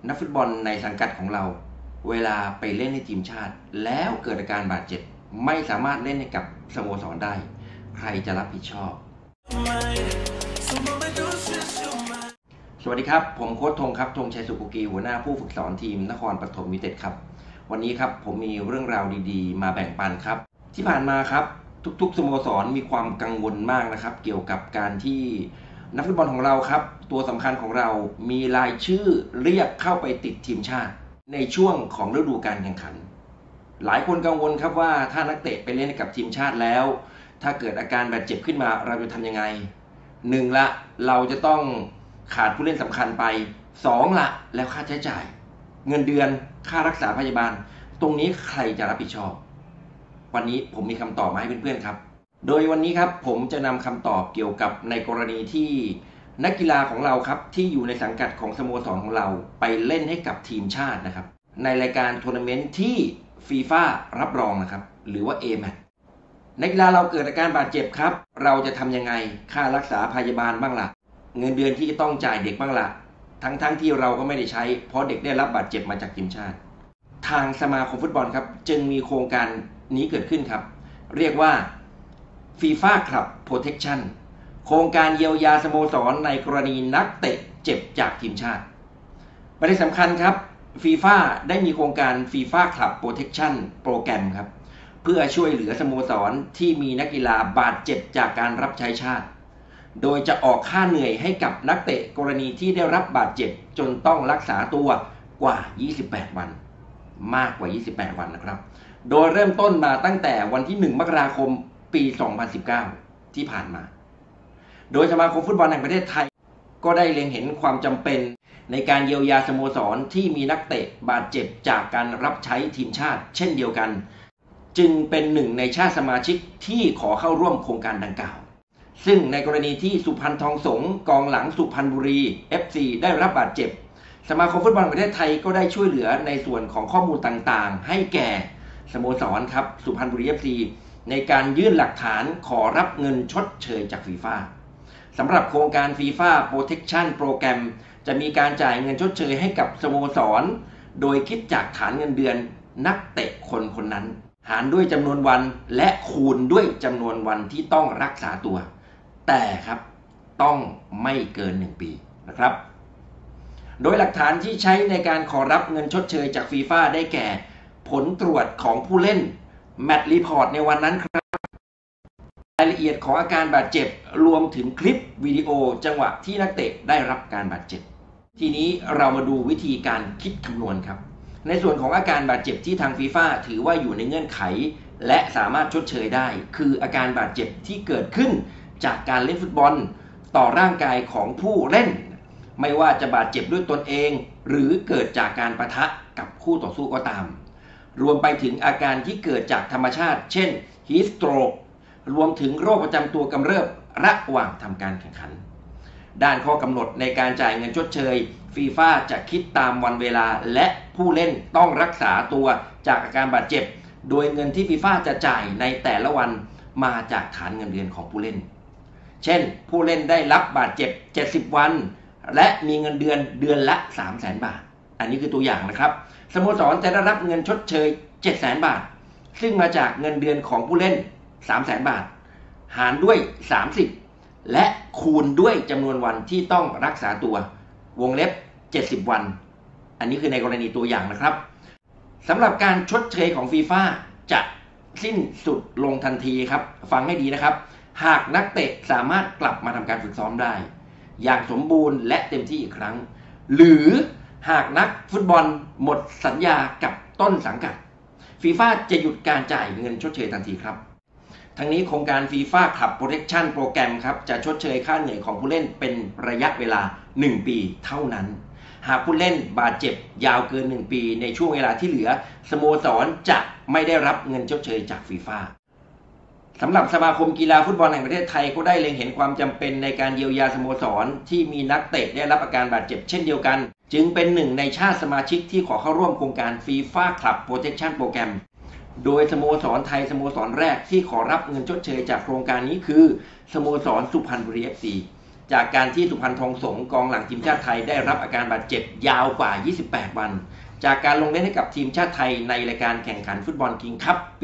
นักฟุตบอลในสังกัดของเราเวลาไปเล่นในทีมชาติแล้วเกิดอาการบาดเจ็บไม่สามารถเล่นให้กับสโมสรได้ใครจะรับผิดชอบสวัสดีครับผมโค้ชธงครับธงชัยสุกุกีหัวหน้าผู้ฝึกสอนทีมนครปฐมยูไนเต็ดครับวันนี้ครับผมมีเรื่องราวดีๆมาแบ่งปันครับที่ผ่านมาครับทุกๆสโมสรมีความกังวลมากนะครับเกี่ยวกับการที่นักฟุตบอลของเราครับตัวสำคัญของเรามีรายชื่อเรียกเข้าไปติดทีมชาติในช่วงของฤดูกาลแข่งขันหลายคนกังวลครับว่าถ้านักเตะไปเล่นกับทีมชาติแล้วถ้าเกิดอาการบาดเจ็บขึ้นมาเราจะทำยังไง1ละเราจะต้องขาดผู้เล่นสำคัญไป2ละแล้วค่าใช้จ่ายเงินเดือนค่ารักษาพยาบาลตรงนี้ใครจะรับผิดชอบวันนี้ผมมีคำตอบมาให้เพื่อนๆครับโดยวันนี้ครับผมจะนำคำตอบเกี่ยวกับในกรณีที่นักกีฬาของเราครับที่อยู่ในสังกัดของสโมสรของเราไปเล่นให้กับทีมชาตินะครับในรายการทัวร์นาเมนต์ที่ฟีฟ่ารับรองนะครับหรือว่า AMAT นักกีฬาเราเกิดอาการบาดเจ็บครับเราจะทำยังไงค่ารักษาพยาบาลบ้างล่ะเงินเดือนที่ต้องจ่ายเด็กบ้างล่ะทั้งที่เราก็ไม่ได้ใช้เพราะเด็กได้รับบาดเจ็บมาจากทีมชาติทางสมาคมฟุตบอลครับจึงมีโครงการนี้เกิดขึ้นครับเรียกว่า FIFA Club Protection โครงการเยียวยาสโมสรในกรณีนักเตะเจ็บจากทีมชาติประเด็นสำคัญครับ FIFA ได้มีโครงการ FIFA Club Protection โปรแกรมครับเพื่อช่วยเหลือสโมสรที่มีนักกีฬาบาดเจ็บจากการรับใช้ชาติโดยจะออกค่าเหนื่อยให้กับนักเตะกรณีที่ได้รับบาดเจ็บจนต้องรักษาตัวกว่า28วันมากกว่า28วันนะครับโดยเริ่มต้นมาตั้งแต่วันที่1มกราคมปี2019ที่ผ่านมาโดยสมาคมฟุตบอลแห่งประเทศไทยก็ได้เล็งเห็นความจำเป็นในการเยียวยาสโมสรที่มีนักเตะบาดเจ็บจากการรับใช้ทีมชาติเช่นเดียวกันจึงเป็นหนึ่งในชาติสมาชิกที่ขอเข้าร่วมโครงการดังกล่าวซึ่งในกรณีที่สุพรรณทองสงกองหลังสุพรรณบุรี FC ได้รับบาดเจ็บสมาคมฟุตบอลแห่งประเทศไทยก็ได้ช่วยเหลือในส่วนของข้อมูลต่างๆให้แก่สโมสรครับสุพรรณบุรี FC ในการยื่นหลักฐานขอรับเงินชดเชยจากฟีฟ่าสำหรับโครงการ FIFA Protection โปรแกรมจะมีการจ่ายเงินชดเชยให้กับสโมสรโดยคิดจากฐานเงินเดือนนักเตะคนนั้นหารด้วยจำนวนวันและคูณด้วยจำนวนวันที่ต้องรักษาตัวแต่ครับต้องไม่เกิน1ปีนะครับโดยหลักฐานที่ใช้ในการขอรับเงินชดเชยจากฟีฟ่าได้แก่ผลตรวจของผู้เล่นแมตช์รีพอร์ตในวันนั้นครับรายละเอียดของอาการบาดเจ็บรวมถึงคลิปวิดีโอจังหวะที่นักเตะได้รับการบาดเจ็บทีนี้เรามาดูวิธีการคิดคำนวณครับในส่วนของอาการบาดเจ็บที่ทางฟีฟ่าถือว่าอยู่ในเงื่อนไขและสามารถชดเชยได้คืออาการบาดเจ็บที่เกิดขึ้นจากการเล่นฟุตบอลต่อร่างกายของผู้เล่นไม่ว่าจะบาดเจ็บด้วยตนเองหรือเกิดจากการปะทะกับคู่ต่อสู้ก็ตามรวมไปถึงอาการที่เกิดจากธรรมชาติเช่น Heat Stroke รวมถึงโรคประจำตัวกำเริบระหว่างทำการแข่งขันด้านข้อกำหนดในการจ่ายเงินชดเชยฟีฟ่าจะคิดตามวันเวลาและผู้เล่นต้องรักษาตัวจากอาการบาดเจ็บโดยเงินที่ฟีฟ่าจะจ่ายในแต่ละวันมาจากฐานเงินเดือนของผู้เล่นเช่นผู้เล่นได้รับบาดเจ็บ70วันและมีเงินเดือนละ 300,000 บาทอันนี้คือตัวอย่างนะครับสโมสรจะได้รับเงินชดเชย 700,000 บาทซึ่งมาจากเงินเดือนของผู้เล่น 300,000 บาทหารด้วย30และคูณด้วยจำนวนวันที่ต้องรักษาตัววงเล็บ70วันอันนี้คือในกรณีตัวอย่างนะครับสำหรับการชดเชยของฟีฟ่าจะสิ้นสุดลงทันทีครับฟังให้ดีนะครับหากนักเตะสามารถกลับมาทำการฝึกซ้อมได้อย่างสมบูรณ์และเต็มที่อีกครั้งหรือหากนักฟุตบอลหมดสัญญากับต้นสังกัดฟีฟ่าจะหยุดการจ่ายเงินชดเชยทันทีครับทั้งนี้โครงการ FIFA Club Protection โปรแกรมครับจะชดเชยค่าเหนื่อยของผู้เล่นเป็นระยะเวลา1ปีเท่านั้นหากผู้เล่นบาดเจ็บยาวเกิน1ปีในช่วงเวลาที่เหลือสโมสรจะไม่ได้รับเงินชดเชยจากฟีฟ่าสำหรับสมาคมกีฬาฟุตบอลแห่งประเทศไทยก็ได้เล็งเห็นความจำเป็นในการเยียวยาสโมสรที่มีนักเตะได้รับอาการบาดเจ็บเช่นเดียวกันจึงเป็นหนึ่งในชาติสมาชิกที่ขอเข้าร่วมโครงการ FIFA Club Protection โปรแกรมโดยสโมสรไทยสโมสรแรกที่ขอรับเงินชดเชยจากโครงการนี้คือสโมสรสุพรรณบุรี FC จากการที่สุพรรณทองสงกองหลังทีมชาติไทยได้รับอาการบาดเจ็บยาวกว่า 28 วันจากการลงเล่นให้กับทีมชาติไทยในรายการแข่งขันฟุตบอลคิงส์คัพปี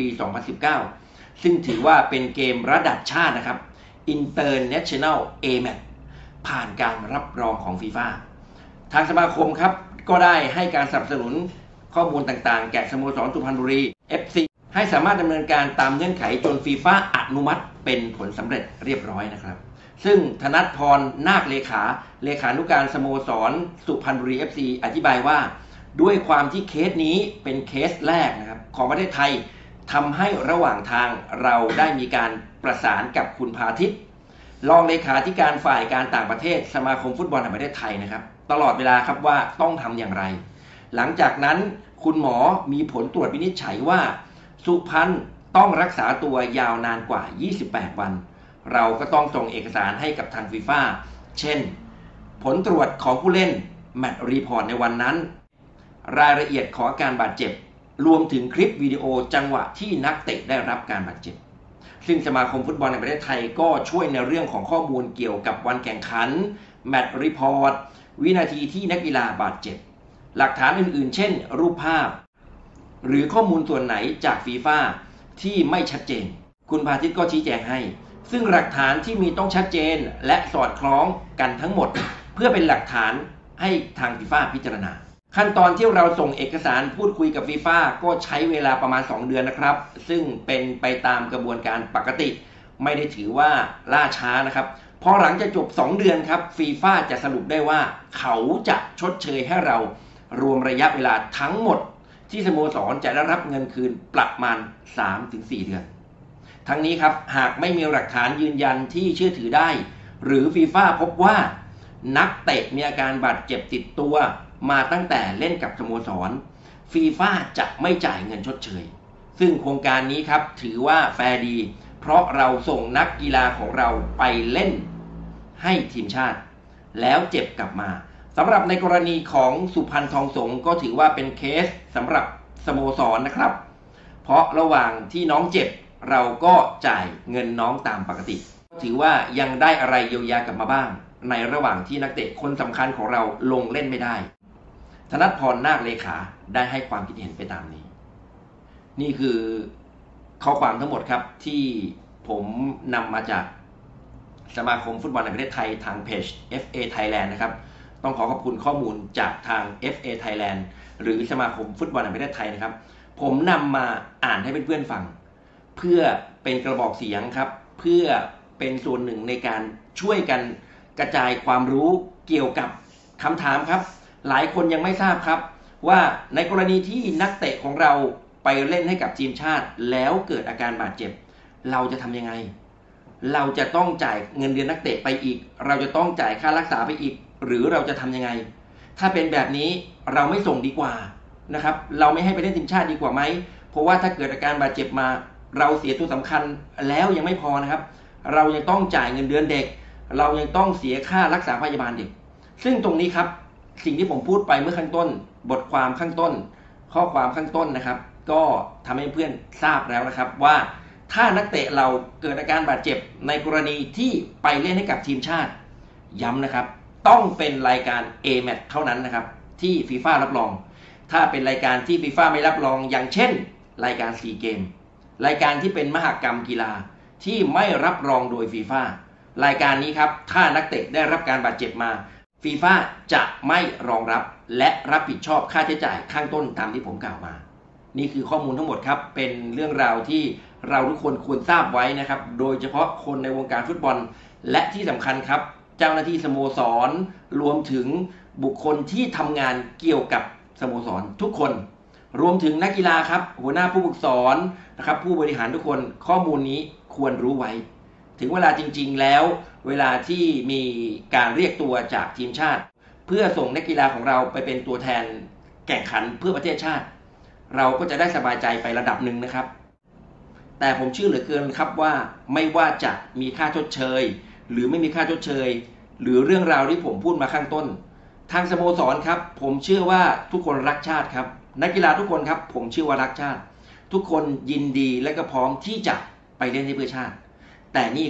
2019 ซึ่งถือว่าเป็นเกมระดับชาตินะครับ International A-Match ผ่านการรับรองของฟีฟ่าทางสมาคมครับก็ได้ให้การสนับสนุนข้อมูลต่างๆแก่สโมสรสุพรรณบุรี FC ให้สามารถดำเนินการตามเงื่อนไขจนฟีฟ่าอนุมัติเป็นผลสำเร็จเรียบร้อยนะครับซึ่งธนัทพรนาคเลขานุการสโมสรสุพรรณบุรี FC อธิบายว่าด้วยความที่เคสนี้เป็นเคสแรกนะครับของประเทศไทยทำให้ระหว่างทางเราได้มีการประสานกับคุณพาทิตย์รองเลขาธิการฝ่ายการต่างประเทศสมาคมฟุตบอลแห่งประเทศไทยนะครับตลอดเวลาครับว่าต้องทำอย่างไรหลังจากนั้นคุณหมอมีผลตรวจวินิจฉัยว่าสุพรรณต้องรักษาตัวยาวนานกว่า 28 วันเราก็ต้องส่งเอกสารให้กับทางฟีฟ่าเช่นผลตรวจของผู้เล่นแมตช์รีพอร์ตในวันนั้นรายละเอียดของอาการบาดเจ็บรวมถึงคลิปวิดีโอจังหวะที่นักเตะได้รับการบาดเจ็บซึ่งสมาคมฟุตบอลในประเทศไทยก็ช่วยในเรื่องของข้อมูลเกี่ยวกับวันแข่งขันแมตช์รีพอร์ตวินาทีที่นักกีฬาบาดเจ็บหลักฐานอื่นๆเช่นรูปภาพหรือข้อมูลส่วนไหนจากฟีฟ่าที่ไม่ชัดเจนคุณพาทิตย์ก็ชี้แจงให้ซึ่งหลักฐานที่มีต้องชัดเจนและสอดคล้องกันทั้งหมดเพื่อเป็นหลักฐานให้ทางฟีฟ่าพิจารณาขั้นตอนที่เราส่งเอกสารพูดคุยกับฟีฟ่าก็ใช้เวลาประมาณ2 เดือนนะครับซึ่งเป็นไปตามกระบวนการปกติไม่ได้ถือว่าล่าช้านะครับพอหลังจากจบ2 เดือนครับฟีฟ่าจะสรุปได้ว่าเขาจะชดเชยให้เรารวมระยะเวลาทั้งหมดที่สโมสรจะได้รับเงินคืนประมาณ 3-4 เดือนทั้งนี้ครับหากไม่มีหลักฐานยืนยันที่เชื่อถือได้หรือฟีฟ่าพบว่านักเตะมีอาการบาดเจ็บติดตัวมาตั้งแต่เล่นกับสโมสรฟีฟ่าจะไม่จ่ายเงินชดเชยซึ่งโครงการนี้ครับถือว่าแฟร์ดีเพราะเราส่งนักกีฬาของเราไปเล่นให้ทีมชาติแล้วเจ็บกลับมาสำหรับในกรณีของสุพรรณทองสงก็ถือว่าเป็นเคสสำหรับสโมสรนะครับเพราะระหว่างที่น้องเจ็บเราก็จ่ายเงินน้องตามปกติถือว่ายังได้อะไรเยียวยากลับมาบ้างในระหว่างที่นักเตะคนสำคัญของเราลงเล่นไม่ได้ธนัทพรนาคเลขาได้ให้ความคิดเห็นไปตามนี้นี่คือข้อความทั้งหมดครับที่ผมนำมาจากสมาคมฟุตบอลแห่งประเทศไทยทางเพจ FA Thailand นะครับต้องขอบคุณข้อมูลจากทาง FA Thailand หรือสมาคมฟุตบอลแห่งประเทศไทยนะครับผมนำมาอ่านให้เพื่อนๆฟังเพื่อเป็นกระบอกเสียงครับเพื่อเป็นส่วนหนึ่งในการช่วยกันกระจายความรู้เกี่ยวกับคำถามครับหลายคนยังไม่ทราบครับว่าในกรณีที่นักเตะของเราไปเล่นให้กับทีมชาติแล้วเกิดอาการบาดเจ็บเราจะทำยังไงเราจะต้องจ่ายเงินเดือนนักเตะไปอีกเราจะต้องจ่ายค่ารักษาไปอีกหรือเราจะทำยังไงถ้าเป็นแบบนี้เราไม่ส่งดีกว่านะครับเราไม่ให้ไปเล่นทีมชาติดีกว่าไหมเพราะว่าถ้าเกิดอาการบาดเจ็บมาเราเสียตัวสำคัญแล้วยังไม่พอนะครับเรายังต้องจ่ายเงินเดือนเด็กเรายังต้องเสียค่ารักษาพยาบาลเด็กซึ่งตรงนี้ครับสิ่งที่ผมพูดไปเมื่อข้างต้นบทความข้างต้นข้อความข้างต้นนะครับก็ทำให้เพื่อนทราบแล้วนะครับว่าถ้านักเตะเราเกิดอาการบาดเจ็บในกรณีที่ไปเล่นให้กับทีมชาติย้ำนะครับต้องเป็นรายการ A-Match เท่านั้นนะครับที่ฟีฟ่ารับรองถ้าเป็นรายการที่ฟีฟ่าไม่รับรองอย่างเช่นรายการซีเกมรายการที่เป็นมหกรรมกีฬาที่ไม่รับรองโดยฟีฟ่ารายการนี้ครับถ้านักเตะได้รับการบาดเจ็บมาฟีฟ่าจะไม่รองรับและรับผิดชอบค่าใช้จ่ายข้างต้นตามที่ผมกล่าวมานี่คือข้อมูลทั้งหมดครับเป็นเรื่องราวที่เราทุกคนควรทราบไว้นะครับโดยเฉพาะคนในวงการฟุตบอลและที่สำคัญครับเจ้าหน้าที่สโมสรรวมถึงบุคคลที่ทำงานเกี่ยวกับสโมสรทุกคนรวมถึงนักกีฬาครับหัวหน้าผู้ฝึกสอนนะครับผู้บริหารทุกคนข้อมูลนี้ควรรู้ไว้ถึงเวลาจริงๆแล้วเวลาที่มีการเรียกตัวจากทีมชาติเพื่อส่งนักกีฬาของเราไปเป็นตัวแทนแข่งขันเพื่อประเทศชาติเราก็จะได้สบายใจไประดับหนึ่งนะครับแต่ผมเชื่อเหลือเกินครับว่าไม่ว่าจะมีค่าชดเชยหรือไม่มีค่าชดเชยหรือเรื่องราวที่ผมพูดมาข้างต้นทางสโมสรครับผมเชื่อว่าทุกคนรักชาติครับนักกีฬาทุกคนครับผมเชื่อว่ารักชาติทุกคนยินดีและก็พร้อมที่จะไปเล่นให้เพื่อชาติแต่นี่ครับ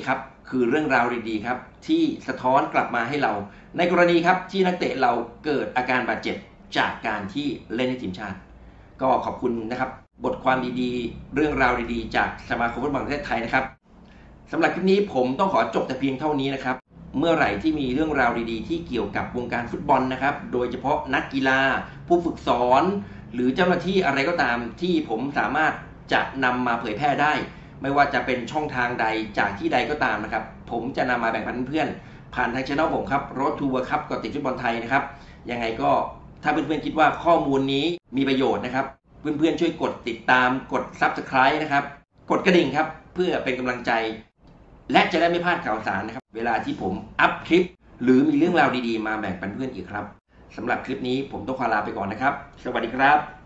คือเรื่องราวดีๆครับที่สะท้อนกลับมาให้เราในกรณีครับที่นักเตะเราเกิดอาการบาดเจ็บจากการที่เล่นในทีมชาติก็ขอบคุณนะครับบทความดีๆเรื่องราวดีๆจากสมาคมฟุตบอลแห่งประเทศไทยนะครับสำหรับคลิปนี้ผมต้องขอจบแต่เพียงเท่านี้นะครับเมื่อไหร่ที่มีเรื่องราวดีๆที่เกี่ยวกับวงการฟุตบอลนะครับโดยเฉพาะนักกีฬาผู้ฝึกสอนหรือเจ้าหน้าที่อะไรก็ตามที่ผมสามารถจะนำมาเผยแพร่ได้ไม่ว่าจะเป็นช่องทางใดจากที่ใดก็ตามนะครับผมจะนำมาแบ่งปันเพื่อนๆผ่านทางช่องผมครับRoad to World Cup กอติดฟุตบอลไทยนะครับยังไงก็ถ้าเพื่อนๆคิดว่าข้อมูลนี้มีประโยชน์นะครับเพื่อนๆช่วยกดติดตามกด Subscribe นะครับกดกระดิ่งครับเพื่อเป็นกำลังใจและจะได้ไม่พลาดข่าวสารนะครับเวลาที่ผมอัพคลิปหรือมีเรื่องราวดีๆมาแบ่งปันเพื่อนอีกครับสำหรับคลิปนี้ผมต้องขอลาไปก่อนนะครับสวัสดีครับ